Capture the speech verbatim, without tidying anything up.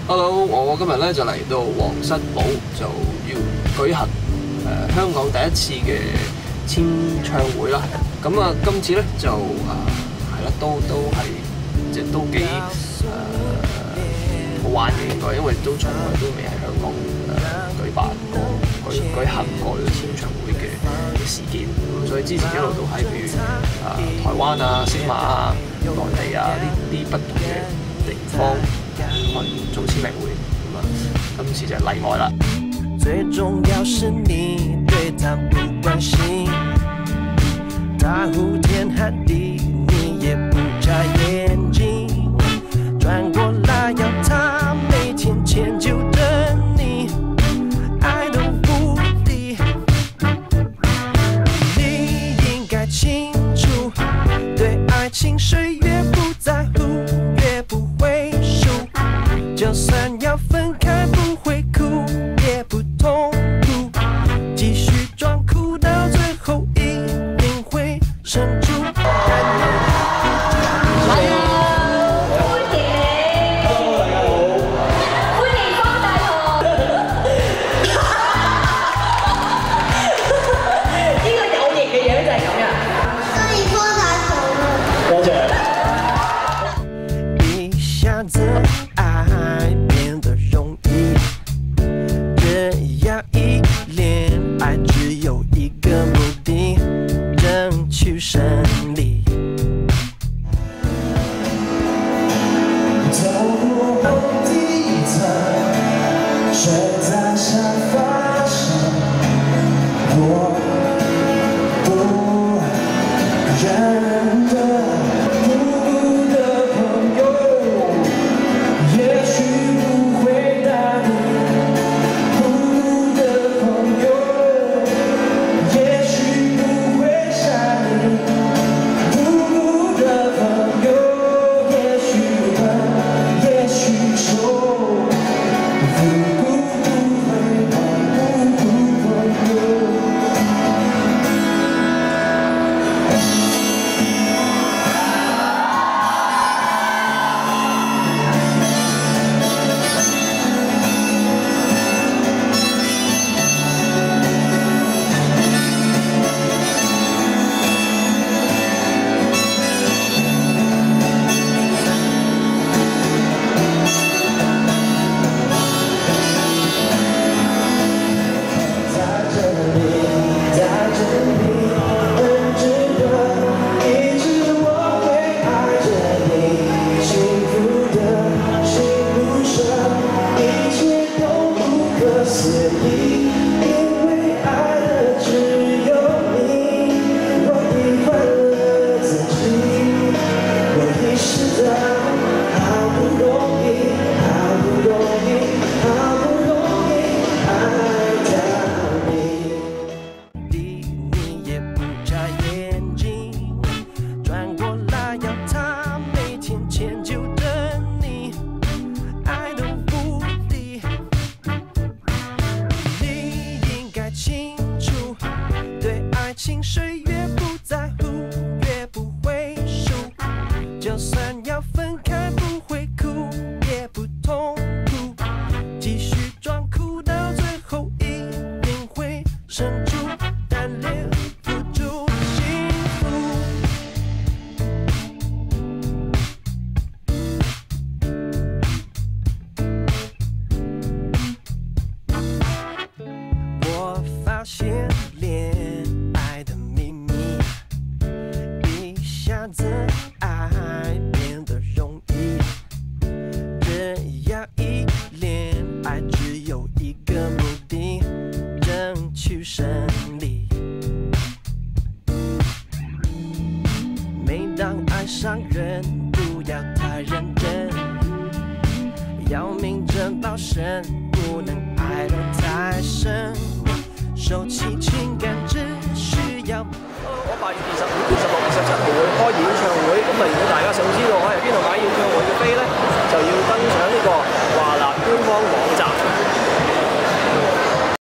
Hello， 我今日咧就嚟到皇室堡，就要舉行誒、呃、香港第一次嘅簽唱會啦。咁啊，今次咧就啊係啦，都都係即係都幾誒、呃、好玩嘅應該，因為都從來都未喺香港誒、呃、舉辦過舉舉行過呢個簽唱會嘅事件。咁所以之前一路都喺譬如啊、呃、台灣啊、星馬啊、內地啊呢啲不同嘅地方。 去做簽名會，咁啊，今次就係例外啦。最重要是你對他不關心，他呼天喊地，你也不眨眼睛，轉過來要他每天遷就着你，愛都無敵。你應該清楚，對愛情歲月不在乎，越不會輸。 就算要分開，不會哭，也不痛苦，繼續裝酷到最後一定會撐住。係啊，歡迎 ，Hello 大家好，歡迎方大同。呢個有型嘅樣就係咁樣。歡迎方大同。多謝。一下子。 胜利。走过楼梯层，睡在沙发上，我不认得不的朋友，也许不回答你。不的朋友，也许不会想你。 情岁月不在乎，越不會輸。就算要分開，不會哭，也不痛苦。繼續裝酷到最後一定會撐住，但留不住幸福。我發現戀愛的秘密，一下子愛變得容易。這樣一戀愛只有一個目的，爭取勝利。每當愛上人，不要太認真，要明哲保身，不能愛得太深。收起情感只需要。我八月二十五、二十六、二十七號會開演唱會，咁啊如果大家想知道我喺邊度買演唱會嘅飛咧，就要登